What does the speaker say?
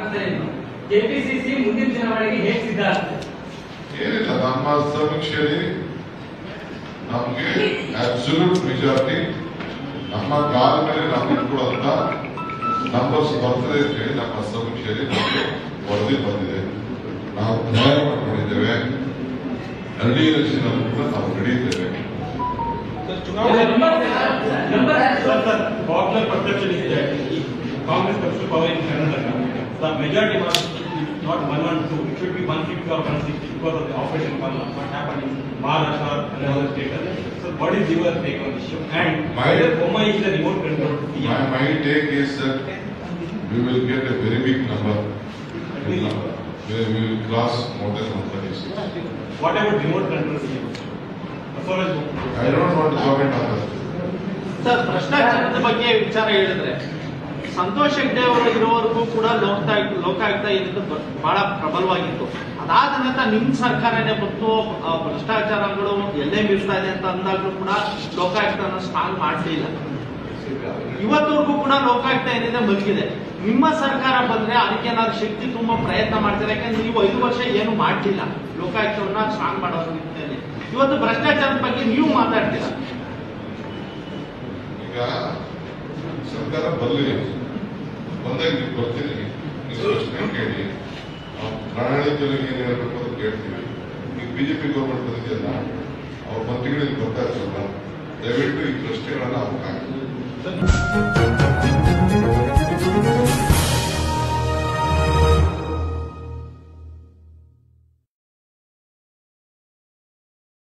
KPCC ಮುಂದಿನ ಚುನಾವಣೆಗೆ ಹೇಗೆ ಸಿದ್ಧ ಆಗ್ತದೆ? ಏನಿಲ್ಲ, ನಮ್ಮ ಸಮೀಕ್ಷೆಯಲ್ಲಿ ನಮಗೆ ಅಬ್ಸಲ್ಯೂಟ್ ಮೆಜಾರಿಟಿ ನಮ್ಮ ಕಾಲ ಮೇಲೆ ನಾವು ಇಟ್ಕೊಳ್ಳುವಂತ ನಂಬರ್ಸ್ ಬರ್ತದೆ ಅಂತ ಹೇಳಿ ನಮ್ಮ ಸಮೀಕ್ಷೆಯಲ್ಲಿ ನಮಗೆ ವರದಿ ಬಂದಿದೆ. ನಾವು ತಯಾರಿ ಮಾಡಿಕೊಂಡಿದ್ದೇವೆ. ಎಲ್ಡಿ ಎಲೆಕ್ಷನ್ ಅನ್ನು ಕೂಡ ನಾವು ನಡೆಯುತ್ತೇವೆ. Popular perception is that if Congress comes to power in Karnataka, the majority must not 112, it should be 150 or 160 because of the Operation Karnataka. What happened in Maharashtra and other states. So what is your take on this issue? And whether Boma is the remote control? My take is that we will get a very big number. We will cross more than 136. What about remote control? I don't want to comment on that. Sir, ಭ್ರಷ್ಟಾಚಾರದ ಬಗ್ಗೆ ವಿಚಾರ ಹೇಳಿದ್ರೆ ಸಂತೋಷ್ ಹೆಗ್ಡೆ ಅವರು ಇರುವವರೆಗೂ ಕೂಡ ಲೋಕಾಯುಕ್ತ ಏನಿತ್ತು ಬಹಳ ಪ್ರಬಲವಾಗಿತ್ತು. ಅದಾದ ನಂತರ ನಿಮ್ ಸರ್ಕಾರನೇ ಬಂತು, ಭ್ರಷ್ಟಾಚಾರಗಳು ಎಲ್ಲೇ ಬೀಳ್ತಾ ಇದೆ ಅಂತ ಅಂದಾಗ್ಲೂ ಕೂಡ ಲೋಕಾಯುಕ್ತನ ಸ್ಟ್ರಾಂಗ್ ಮಾಡಲಿಲ್ಲ. ಇವತ್ತವರೆಗೂ ಕೂಡ ಲೋಕಾಯುಕ್ತ ಏನಿದೆ ಮಲಗಿದೆ. ನಿಮ್ಮ ಸರ್ಕಾರ ಬಂದ್ರೆ ಅದಕ್ಕೆ ಏನಾದ್ರು ಶಕ್ತಿ ತುಂಬಾ ಪ್ರಯತ್ನ ಮಾಡ್ತಾರೆ. ಯಾಕಂದ್ರೆ ನೀವು 5 ವರ್ಷ ಏನು ಮಾಡ್ಲಿಲ್ಲ ಲೋಕಾಯುಕ್ತವನ್ನ ಸ್ಟ್ರಾಂಗ್ ಮಾಡೋ ನಿಟ್ಟಿನಲ್ಲಿ. ಇವತ್ತು ಭ್ರಷ್ಟಾಚಾರದ ಬಗ್ಗೆ ನೀವು ಮಾತಾಡ್ತೀರಾ. ಈಗ ಸರ್ಕಾರ ಬರಲಿಲ್ಲ, ಬಂದಾಗ ನೀವು ಬರ್ತೀನಿ, ನೀವು ಪ್ರಶ್ನೆ ಕೇಳಿ, ಪ್ರಣಾಳಿಕೆಯಲ್ಲಿ ಏನು ಹೇಳ್ಬೇಕು ಅಂತ ಕೇಳ್ತೀವಿ. ಈಗ ಬಿಜೆಪಿ ಗೌರ್ಮೆಂಟ್ ಬಂದಿದೆಯಲ್ಲ, ಅವ್ರ ಮಂತ್ರಿಗಳಿಗೆ ಬರ್ತಾ ಇರ್ತಲ್ಲ, ದಯವಿಟ್ಟು ಈ ಪ್ರಶ್ನೆಗಳನ್ನ ಅವ್ರು ಹಾಕಿ.